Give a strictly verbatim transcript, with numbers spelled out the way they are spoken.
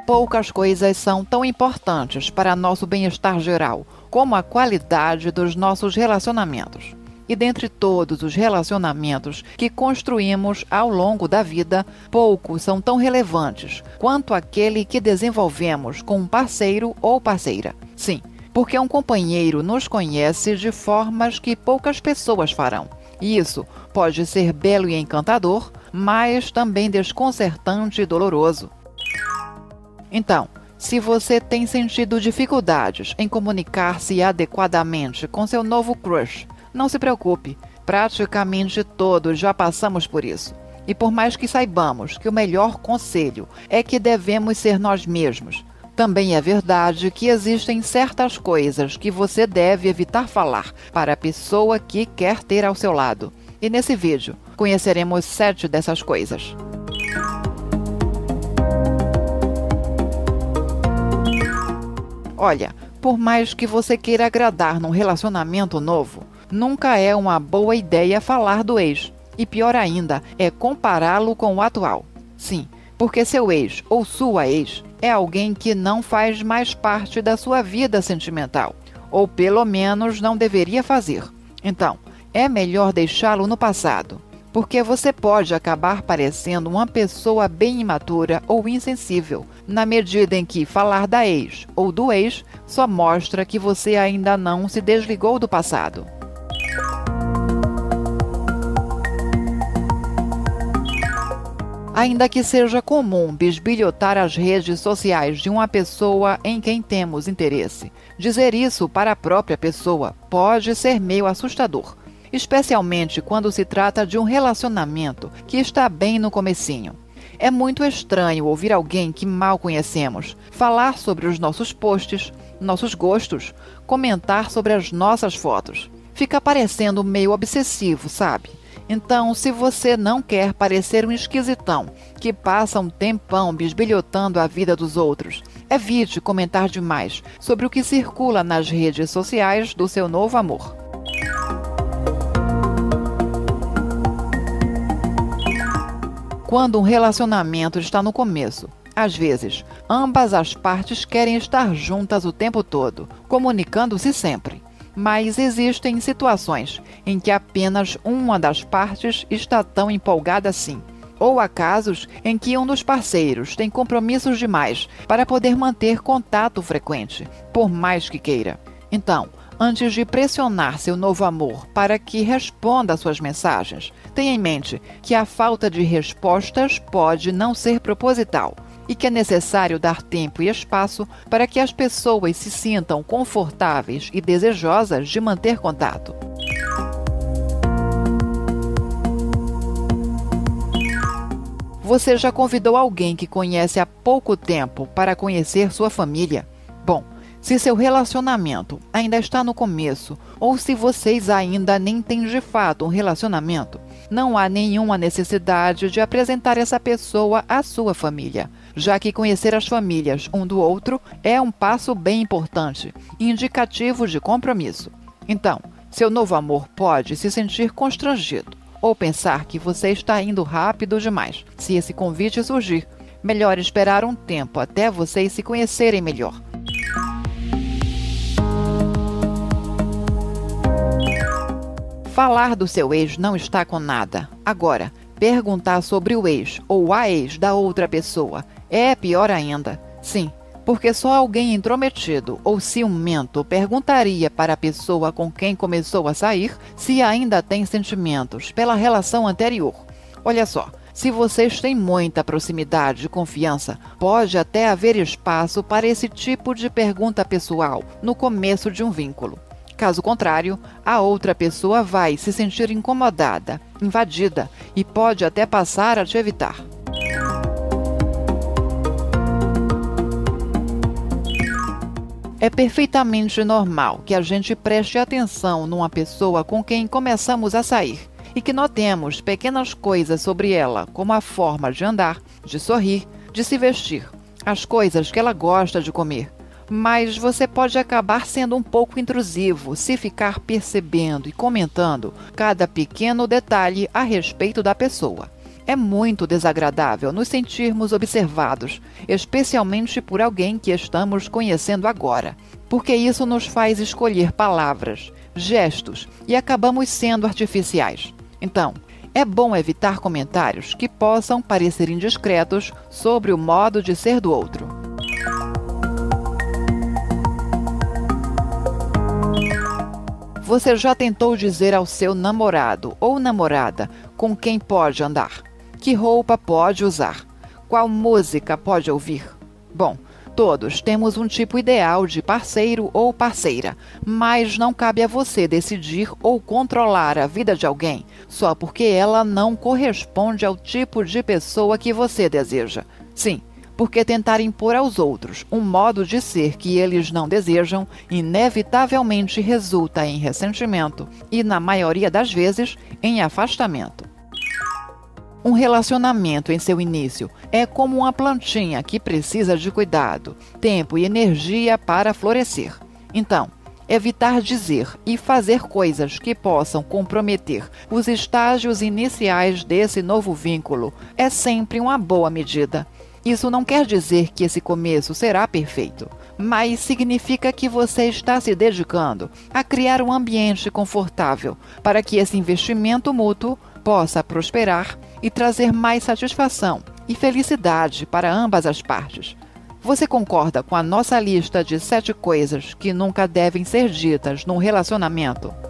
poucas coisas são tão importantes para nosso bem-estar geral como a qualidade dos nossos relacionamentos. E dentre todos os relacionamentos que construímos ao longo da vida, poucos são tão relevantes quanto aquele que desenvolvemos com um parceiro ou parceira. Sim, porque um companheiro nos conhece de formas que poucas pessoas farão. E isso pode ser belo e encantador, mas também desconcertante e doloroso. Então, se você tem sentido dificuldades em comunicar-se adequadamente com seu novo crush, não se preocupe, praticamente todos já passamos por isso. E por mais que saibamos que o melhor conselho é que devemos ser nós mesmos, também é verdade que existem certas coisas que você deve evitar falar para a pessoa que quer ter ao seu lado. E nesse vídeo, conheceremos sete dessas coisas. Olha, por mais que você queira agradar num relacionamento novo, nunca é uma boa ideia falar do ex. E pior ainda, é compará-lo com o atual. Sim, porque seu ex ou sua ex é alguém que não faz mais parte da sua vida sentimental, ou pelo menos não deveria fazer. Então, é melhor deixá-lo no passado, porque você pode acabar parecendo uma pessoa bem imatura ou insensível, na medida em que falar da ex ou do ex só mostra que você ainda não se desligou do passado. Ainda que seja comum bisbilhotar as redes sociais de uma pessoa em quem temos interesse, dizer isso para a própria pessoa pode ser meio assustador, especialmente quando se trata de um relacionamento que está bem no comecinho. É muito estranho ouvir alguém que mal conhecemos falar sobre os nossos posts, nossos gostos, comentar sobre as nossas fotos. Fica parecendo meio obsessivo, sabe? Então, se você não quer parecer um esquisitão que passa um tempão bisbilhotando a vida dos outros, evite comentar demais sobre o que circula nas redes sociais do seu novo amor. Quando um relacionamento está no começo, às vezes, ambas as partes querem estar juntas o tempo todo, comunicando-se sempre. Mas existem situações em que apenas uma das partes está tão empolgada assim. Ou há casos em que um dos parceiros tem compromissos demais para poder manter contato frequente, por mais que queira. Então, antes de pressionar seu novo amor para que responda às suas mensagens, tenha em mente que a falta de respostas pode não ser proposital e que é necessário dar tempo e espaço para que as pessoas se sintam confortáveis e desejosas de manter contato. Você já convidou alguém que conhece há pouco tempo para conhecer sua família? Bom, se seu relacionamento ainda está no começo, ou se vocês ainda nem têm de fato um relacionamento, não há nenhuma necessidade de apresentar essa pessoa à sua família, já que conhecer as famílias um do outro é um passo bem importante, indicativo de compromisso. Então, seu novo amor pode se sentir constrangido, ou pensar que você está indo rápido demais. Se esse convite surgir, melhor esperar um tempo até vocês se conhecerem melhor. Falar do seu ex não está com nada. Agora, perguntar sobre o ex ou a ex da outra pessoa é pior ainda. Sim, porque só alguém intrometido ou ciumento perguntaria para a pessoa com quem começou a sair se ainda tem sentimentos pela relação anterior. Olha só, se vocês têm muita proximidade e confiança, pode até haver espaço para esse tipo de pergunta pessoal no começo de um vínculo. Caso contrário, a outra pessoa vai se sentir incomodada, invadida e pode até passar a te evitar. É perfeitamente normal que a gente preste atenção numa pessoa com quem começamos a sair e que notemos pequenas coisas sobre ela, como a forma de andar, de sorrir, de se vestir, as coisas que ela gosta de comer. Mas você pode acabar sendo um pouco intrusivo se ficar percebendo e comentando cada pequeno detalhe a respeito da pessoa. É muito desagradável nos sentirmos observados, especialmente por alguém que estamos conhecendo agora, porque isso nos faz escolher palavras, gestos e acabamos sendo artificiais. Então, é bom evitar comentários que possam parecer indiscretos sobre o modo de ser do outro. Você já tentou dizer ao seu namorado ou namorada com quem pode andar? Que roupa pode usar? Qual música pode ouvir? Bom, todos temos um tipo ideal de parceiro ou parceira, mas não cabe a você decidir ou controlar a vida de alguém só porque ela não corresponde ao tipo de pessoa que você deseja. Sim, porque tentar impor aos outros um modo de ser que eles não desejam inevitavelmente resulta em ressentimento e, na maioria das vezes, em afastamento. Um relacionamento em seu início é como uma plantinha que precisa de cuidado, tempo e energia para florescer. Então, evitar dizer e fazer coisas que possam comprometer os estágios iniciais desse novo vínculo é sempre uma boa medida. Isso não quer dizer que esse começo será perfeito, mas significa que você está se dedicando a criar um ambiente confortável para que esse investimento mútuo possa prosperar e trazer mais satisfação e felicidade para ambas as partes. Você concorda com a nossa lista de sete coisas que nunca devem ser ditas num relacionamento?